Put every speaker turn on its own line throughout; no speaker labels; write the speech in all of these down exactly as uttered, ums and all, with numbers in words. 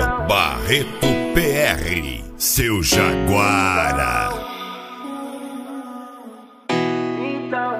Barreto P R, seu Jaguara.
Então,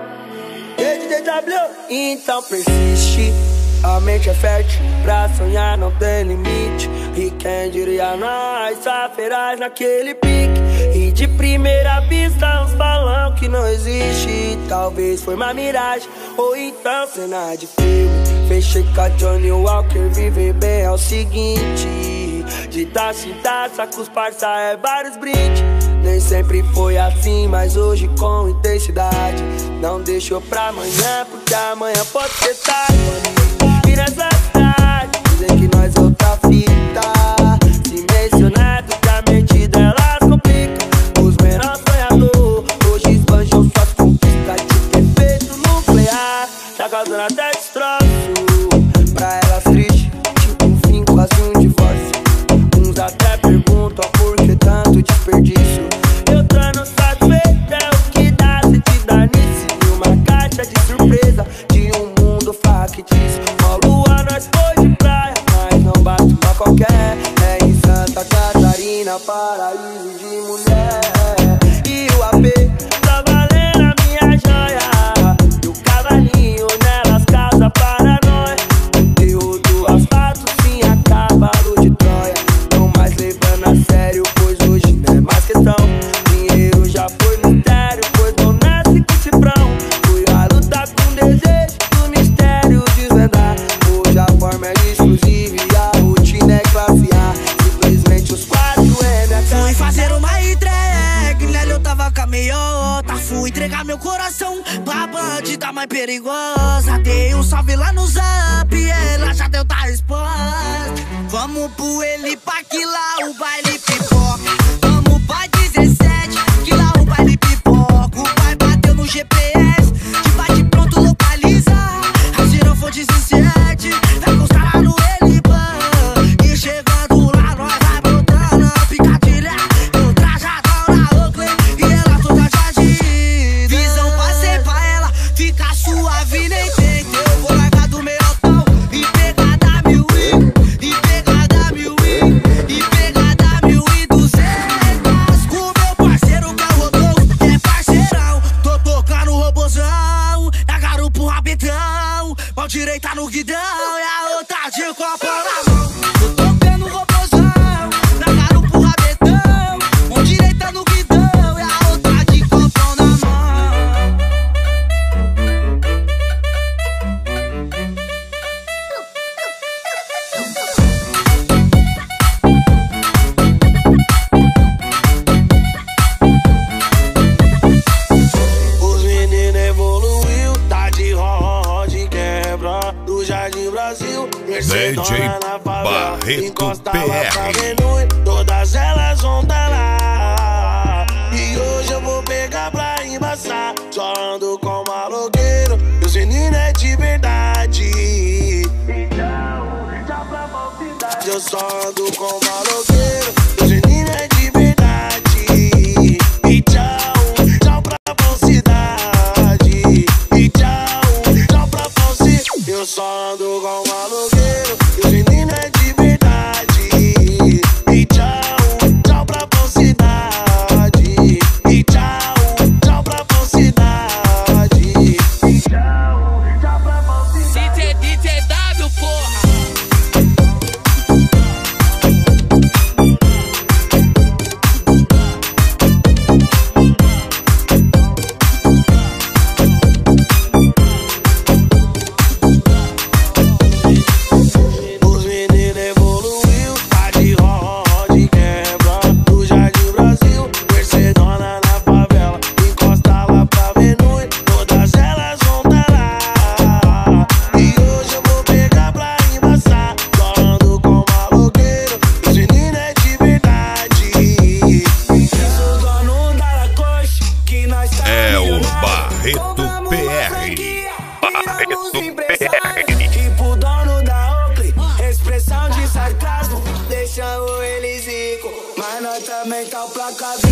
D J W, então persiste. A mente é fértil, pra sonhar não tem limite. E quem diria nós, só feraz naquele pique. E de primeira vista uns falam que não existe. Talvez foi uma miragem, ou então cena de filme. Fechei com a Johnny Walker, viver bem é o seguinte: de taça em taça com os parça é vários brindes. Nem sempre foi assim, mas hoje com intensidade. Não deixou pra amanhã, porque amanhã pode ser tarde. E nessa cidade, dizem que nós outra fita. Se mencionado que a mente delas complica. Os menores sonhadores hoje esbanjam suas conquistas de efeito nuclear. Tá causando até destroço pra elas triste, tipo um fim, quase um divórcio. Uns até perguntam por que tanto desperdício. Eu tô no satisfeito, é o que dá se te dar nisso. E uma caixa de surpresa de um mundo factício. Uma lua nós foi de praia, mas não bate pra qualquer. É em Santa Catarina, paraíso de mulher. E o A P tá valendo a minha joia. E o cavalinho nelas casa para nós. Conteúdo asfalto, sim, a cavalo de Troia. Não mais levando a sério, pois hoje não é mais questão. Dinheiro já foi mistério, pois não nasce com cifrão. Fui a lutar com desejo do mistério desvendar. Hoje a forma é exclusiva e a rotina é classe A. Simplesmente os quatro M H.
Fui fazer uma entrega, nela eu tava com a meiota. Fui entregar meu coração pra bandida mais perigosa. Dei um salve lá no zap, ela já deu tá resposta. Vamos pro ele pra que lá o baile pipoca. Vamos pra dezessete, que lá o baile pipoca. O pai bateu no G P S, de bate pronto localiza. A Girofonte dezessete, vai constar lá no Eliban. E chegando lá nós vai botando a picadilha. Eu trajadão na Oakley e ela toda jardim. Visão passei pra ela, fica suave nem tenta. Eu vou largar do meu pau e pegar da mil e, e pegar da mil e, e pegar da mil e duzentas. Com meu parceiro que é o Rodolfo, que é parceirão. Tô tocando o robozão, na garupa o rabetão. Mão direita no guidão e a outra de copo na mão. Tô tocando o robozão, na garupa o rabetão. Mão direita no guidão e a outra de copo na mão.
Os meninos evoluiu, tá de roda de quebra. Do Jardim Brasil,
D J Barreto P R.
Todas elas vão tá lá. E hoje eu vou pegar pra embaçar. Só ando com maloqueiro, meus meninos é de verdade. Eu só ando com maloqueiro, meus meninos é de verdade. E tchau, tchau pra falsidade. E tchau, tchau pra falsidade. Eu só ando com maloqueiro, meus meninos é de verdade. E tchau, tchau pra falsidade. E tchau, tchau pra falsidade. E tchau, tchau pra falsidade.
D J, D J W, porra!
Os meninos evoluiu, tá de roda de quebra. Do Jardim Brasil, Mercedona na favela. Encosta lá pra ver noite, todas elas vão tá lá. E hoje eu vou pegar pra embaçar. Só ando com maloqueiro, os meninos é de verdade. Sou dono da Lacoste, que nós tá
É o
milionário.
Barreto P R. Barreto P R.
E pro dono da Oakley, expressão de sarcasmo, deixamos eles ricos. Mas nós também tá placa